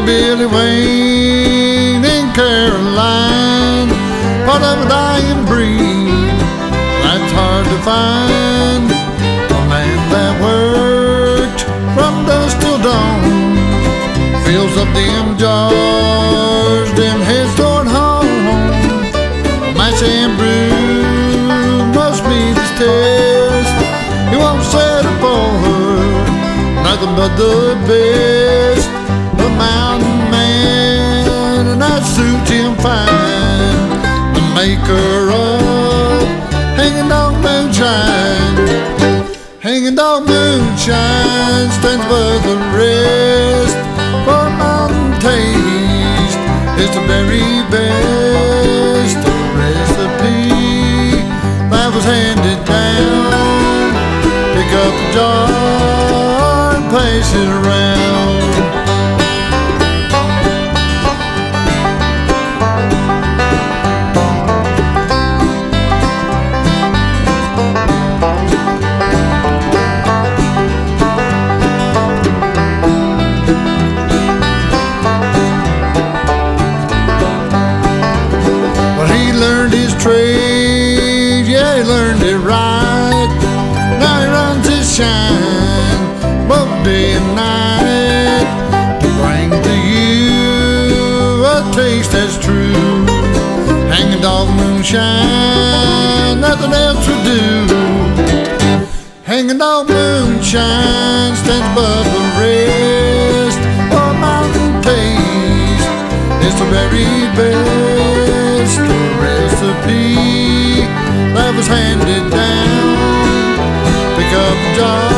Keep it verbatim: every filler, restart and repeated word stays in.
Billy Wayne in Caroline, part of a dying breed that's hard to find. A man that worked from dusk till dawn, fills up them jars, them heads toward home. Mash and brew must be his test. He won't settle for nothing but the best. A mountain man, and that suits him fine. The maker of Hanging Dog Moonshine. Hanging Dog Moonshine stands above the rest. For mountain taste, it's the very best. A recipe that was handed down. Pick up the jar and pass it around. Trade, yeah, he learned it right. Now he runs his shine both day and night to bring to you a taste that's true. Hanging Dog Moonshine, nothing else would do. Hanging Dog Moonshine stands above the rest. For mountain taste, it's the very best. A recipe that was handed down. Pick up a jar